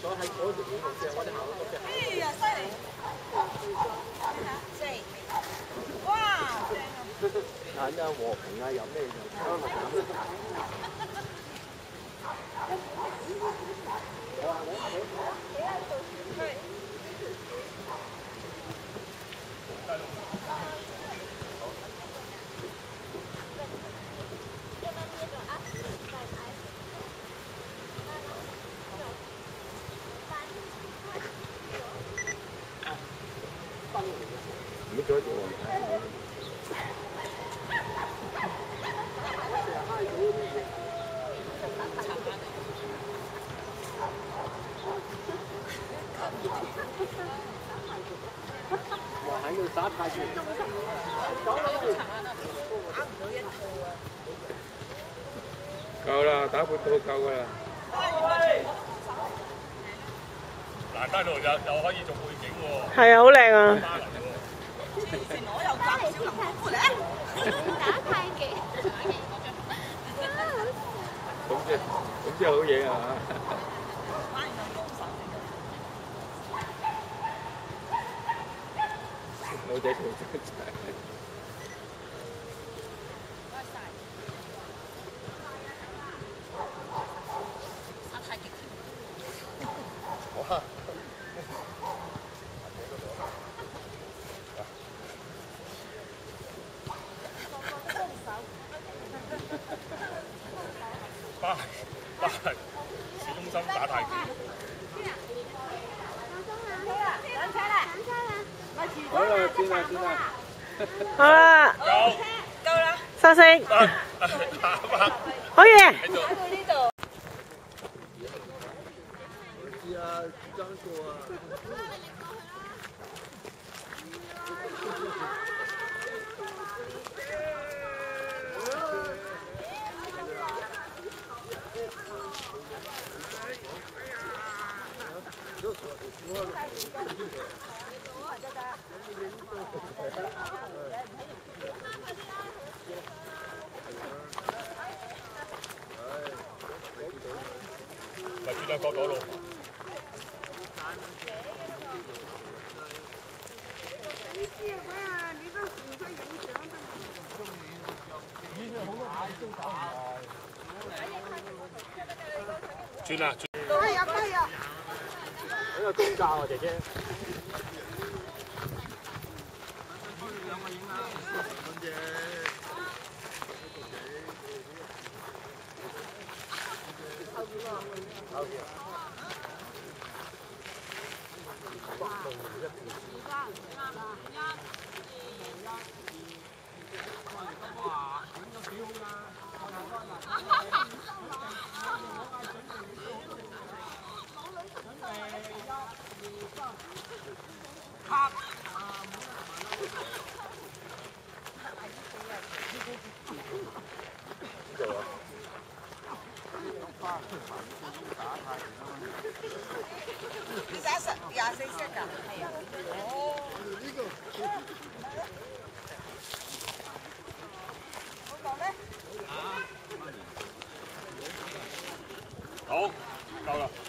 哎呀，犀利！四，哇，正啊！ 眼啊和平啊，有咩就唔咗住喺度打太極。夠啦，打半套夠㗎啦。 難得度又可以做背景喎。 係啊，好靚啊！ 我又搞小林過嚟。 打太極。 咁即係好嘢啊！老仔做真係。哇！ 巴黎市中心打太極。 好啦，轉啦，轉啦。 好啦， 夠啦， 收聲。好嘢。 喺到呢度。 知啊，張數啊。 咪轉兩角度路。轉啦！ 加油加油！ 喺個公教啊，姐姐。 你打24 set 㗎？係啊。哦。好講咩？ 好，夠啦。